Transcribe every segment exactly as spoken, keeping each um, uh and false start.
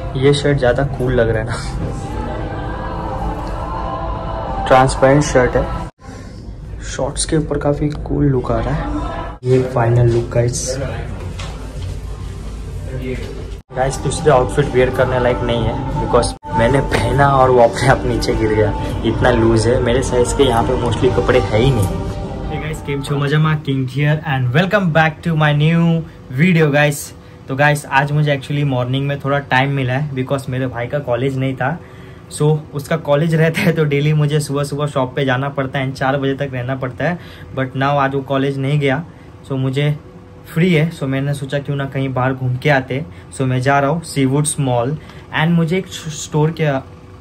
ये शर्ट ज़्यादा कूल लग रहा है ना, ट्रांसपेरेंट शर्ट है, शॉर्ट्स के ऊपर काफ़ी कूल लुक आ रहा है। ये फाइनल लुक गाइस। गाइस दूसरे आउटफिट वेयर करने लायक नहीं है, बिकॉज मैंने पहना और वो अपने आप नीचे गिर गया, इतना लूज है। मेरे साइज के यहाँ पे मोस्टली कपड़े है ही नहीं। Hey guys, केम छो मजामा, king here and welcome back to my new video guys. तो गाइस आज मुझे एक्चुअली मॉर्निंग में थोड़ा टाइम मिला है, बिकॉज मेरे भाई का कॉलेज नहीं था। सो so, उसका कॉलेज रहता है तो डेली मुझे सुबह सुबह शॉप पे जाना पड़ता है एंड चार बजे तक रहना पड़ता है। बट नाउ आज वो कॉलेज नहीं गया, सो so, मुझे फ्री है। सो so, मैंने सोचा क्यों ना कहीं बाहर घूम के आते। सो so, मैं जा रहा हूँ सीवुड्स मॉल एंड मुझे एक स्टोर के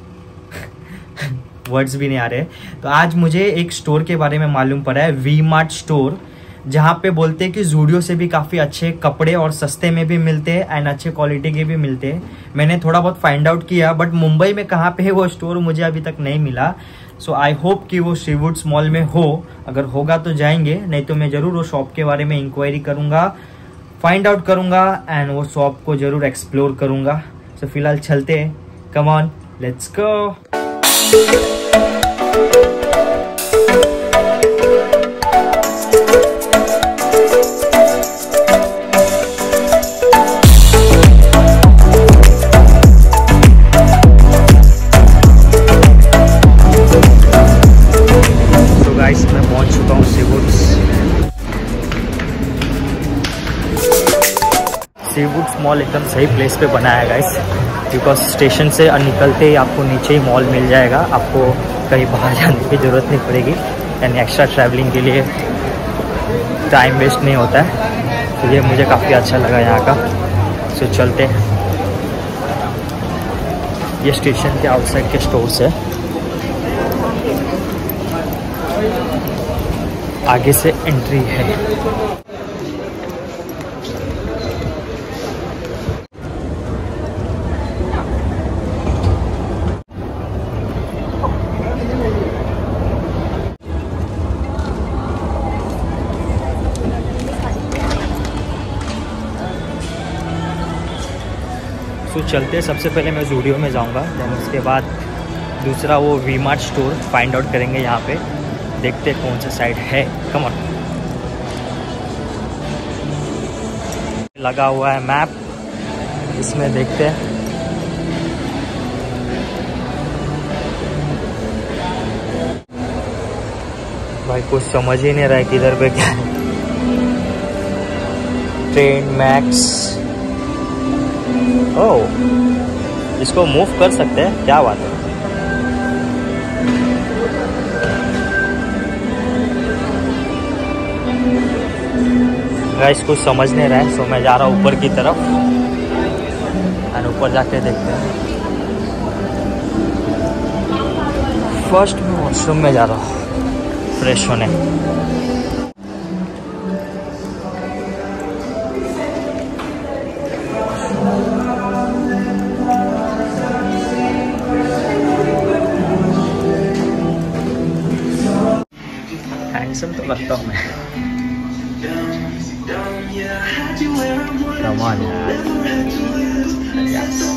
वर्ड्स भी नहीं आ रहे। तो आज मुझे एक स्टोर के बारे में मालूम पड़ा है, वी मार्ट स्टोर, जहाँ पे बोलते हैं कि जूडियो से भी काफ़ी अच्छे कपड़े और सस्ते में भी मिलते हैं एंड अच्छे क्वालिटी के भी मिलते हैं। मैंने थोड़ा बहुत फाइंड आउट किया, बट मुंबई में कहाँ पे है वो स्टोर मुझे अभी तक नहीं मिला। सो आई होप कि वो सीवुड्स मॉल में हो, अगर होगा तो जाएंगे, नहीं तो मैं ज़रूर वो शॉप के बारे में इंक्वायरी करूँगा, फाइंड आउट करूँगा एंड वो शॉप को ज़रूर एक्सप्लोर करूँगा। सो so, फिलहाल चलते हैं, come on let's go. Seawoods mall एकदम सही प्लेस पे बना है गाइस, बिकॉज स्टेशन से निकलते ही आपको नीचे ही मॉल मिल जाएगा, आपको कहीं बाहर जाने की ज़रूरत नहीं पड़ेगी एंड एक्स्ट्रा ट्रैवलिंग के लिए टाइम वेस्ट नहीं होता है। तो ये मुझे काफ़ी अच्छा लगा यहाँ का। सो चलते हैं, ये स्टेशन के आउटसाइड के स्टोर्स है, आगे से एंट्री है। तो चलते हैं, सबसे पहले मैं जूडियो में जाऊंगा, देन उसके बाद दूसरा वो V mart store find out करेंगे। यहाँ पे देखते हैं कौन सा साइड है। कम ऑन, लगा हुआ है मैप, इसमें देखते हैं। भाई कुछ समझ ही नहीं रहा है किधर पे क्या है। ट्रेन मैक्स, ओह इसको मूव कर सकते हैं, क्या बात है। गाइस कुछ समझ नहीं रहा है, सो मैं जा रहा हूँ ऊपर की तरफ एंड ऊपर जाके देखते हैं। फर्स्ट मैं वॉशरूम में जा रहा हूँ फ्रेश होने। हैंडसम तो लगता हूँ मैं। Come on, yes.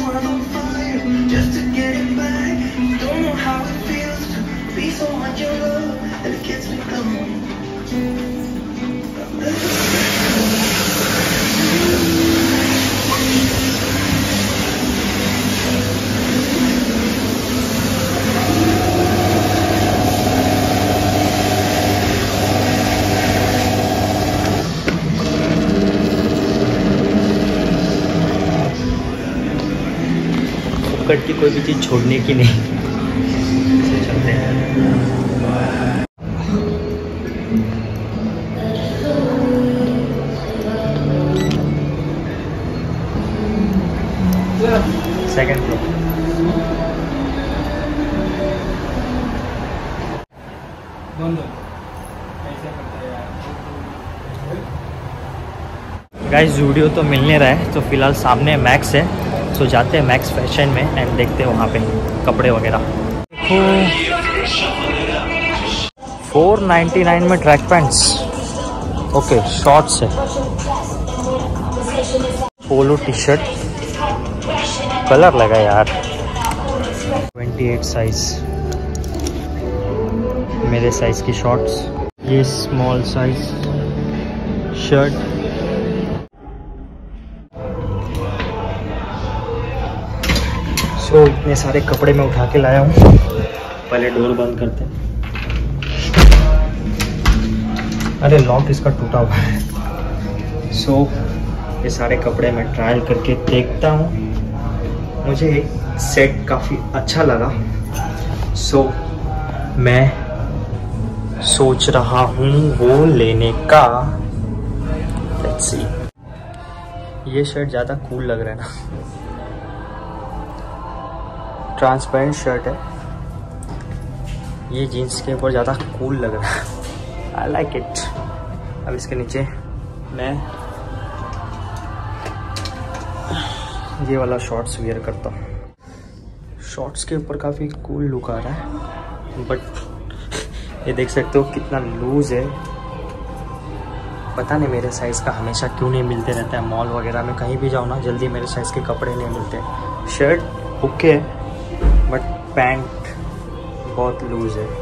कट की कोई भी चीज़ छोड़ने की नहीं। चलते हैं, सेकंड फ्लोर। गाइस जूडियो तो मिल नहीं रहा है, तो फिलहाल सामने मैक्स है। सो जाते हैं मैक्स फैशन में एंड देखते हैं वहाँ पे कपड़े वगैरह। फोर नाइन्टी नाइन में ट्रैक पैंट्स, ओके शॉर्ट्स है, पोलो टी शर्ट, कलर लगा यार। अट्ठाईस साइज, मेरे साइज की शॉर्ट्स, ये स्मॉल साइज शर्ट। सो इतने सारे कपड़े मैं उठा के लाया हूँ। पहले डोर बंद करते हैं। अरे लॉक इसका टूटा हुआ है। सो ये सारे कपड़े मैं ट्रायल करके देखता हूँ। मुझे सेट काफ़ी अच्छा लगा। सो मैं सोच रहा हूँ वो लेने का। Let's see. ये शर्ट ज़्यादा कूल लग रहा है ना। ट्रांसपेरेंट शर्ट है, ये जीन्स के ऊपर ज़्यादा कूल लग रहा है। I like it. अब इसके नीचे मैं ये वाला शॉर्ट्स वेयर करता हूँ। शॉर्ट्स के ऊपर काफ़ी कूल लुक आ रहा है, बट ये देख सकते हो कितना लूज़ है। पता नहीं मेरे साइज़ का हमेशा क्यों नहीं मिलते रहता है। मॉल वगैरह में कहीं भी जाओ ना, जल्दी मेरे साइज़ के कपड़े नहीं मिलते। शर्ट ओके है, बट पैंट बहुत लूज़ है।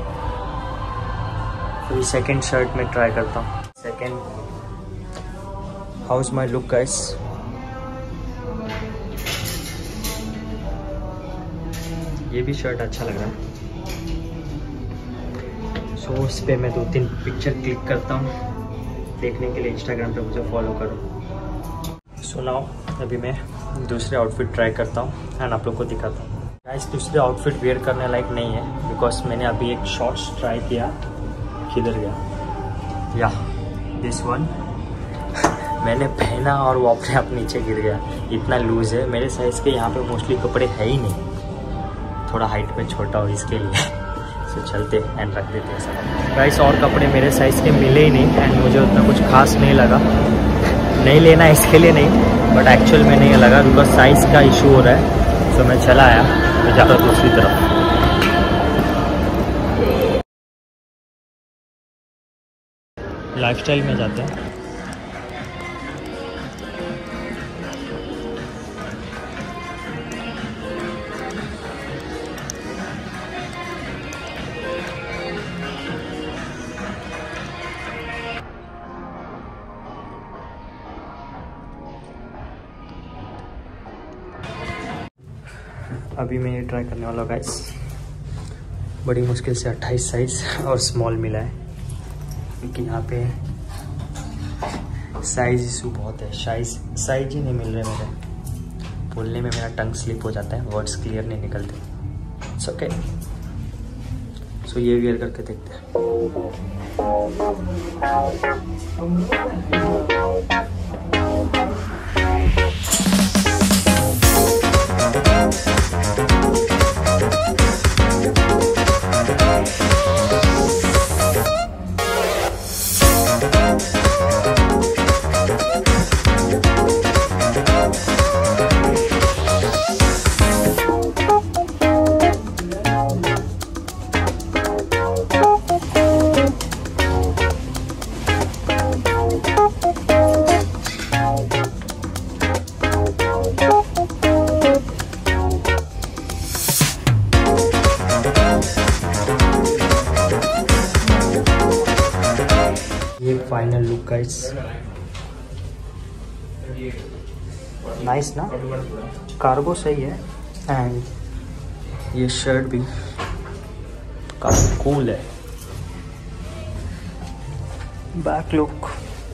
अभी सेकेंड शर्ट में ट्राई करता हूँ। Second, how is my look guys? ये भी शर्ट अच्छा लग रहा है। सो so, इस पर मैं दो तीन पिक्चर क्लिक करता हूँ। देखने के लिए इंस्टाग्राम पे मुझे फॉलो करो। सो नाउ अभी मैं दूसरे आउटफिट ट्राई करता हूँ एंड आप लोग को दिखाता हूँ। गाइस दूसरे आउटफिट वेयर करने लायक नहीं है, बिकॉज मैंने अभी एक शॉर्ट्स ट्राई किया। किधर गया? या दिस वन मैंने पहना और वो अपने आप नीचे गिर गया। इतना लूज़ है। मेरे साइज़ के यहाँ पे मोस्टली कपड़े है ही नहीं। थोड़ा हाइट पे छोटा हो इसके लिए। सो चलते एंड रख देते हैं सब। गाइस और कपड़े मेरे साइज़ के मिले ही नहीं एंड मुझे उतना कुछ खास नहीं लगा। नहीं लेना इसके लिए नहीं, बट एक्चुअल में नहीं लगा, बिकॉज साइज़ का इशू हो रहा है। सो मैं चला आया तो ज़्यादा दूसरी तरफ। लाइफस्टाइल में जाते हैं। अभी मैं ये ट्राई करने वाला हूँ गाइस। बड़ी मुश्किल से अट्ठाईस साइज और स्मॉल मिला है, क्योंकि यहाँ पे साइज इशू बहुत है। साइज साइज ही नहीं मिल रहे मेरे। बोलने में मेरा टंग स्लिप हो जाता है, वर्ड्स क्लियर नहीं निकलते। It's okay. सो ये वेयर करके देखते हैं। ये फाइनल लुक गाइस। नाइस ना? कार्गो सही है एंड ये शर्ट भी काफी कूल है। Back look,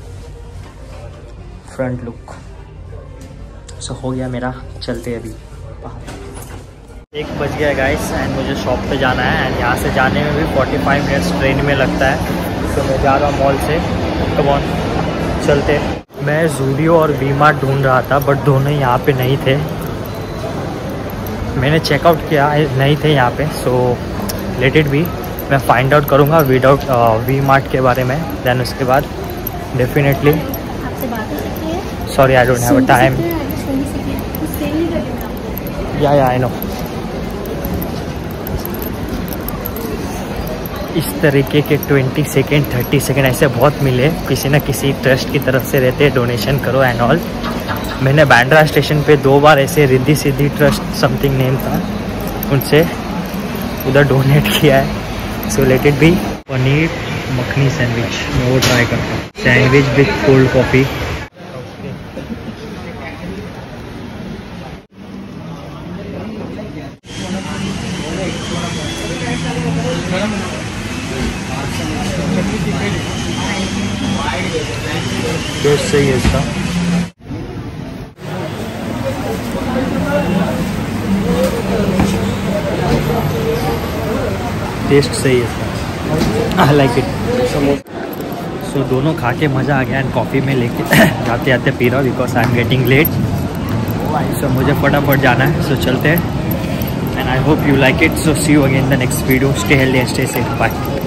front look. So हो गया मेरा। चलते अभी बाहर। एक बज गया गाइस एंड मुझे शॉप पे जाना है एंड यहाँ से जाने में भी पैंतालीस मिनट्स ट्रेन में लगता है। तो मैं जा रहा हूँ मॉल से। कम ऑन चलते। मैं ज़ूडियो और वी मार्ट ढूंढ रहा था, बट दोनों यहाँ पे नहीं थे। मैंने चेकआउट किया, नहीं थे यहाँ पे। So let it be. मैं फाइंड आउट करूँगा विदाउट वी मार्ट के बारे में। देन उसके बाद definitely. Sorry I don't have a time. या या आई नो। इस तरीके के बीस सेकेंड तीस सेकेंड ऐसे बहुत मिले। किसी न किसी ट्रस्ट की तरफ से रहते हैं, डोनेशन करो एंड ऑल। मैंने बांद्रा स्टेशन पे दो बार ऐसे Riddhi Siddhi trust something name था उनसे उधर डोनेट किया है। So let it be. Paneer makhani sandwich मैं वो ट्राई करता हूँ। Sandwich with cold coffee. Taste सही है इसका। टेस्ट सही है इसका। आई लाइक इट। सो दोनों खा के मज़ा आ गया एंड कॉफ़ी में लेके जाते जाते पी रहा हूँ because I am getting late. So मुझे फटाफट जाना है। सो so, चलते हैं and I hope you like it. So see you again in the next video. Stay healthy and stay safe. Bye.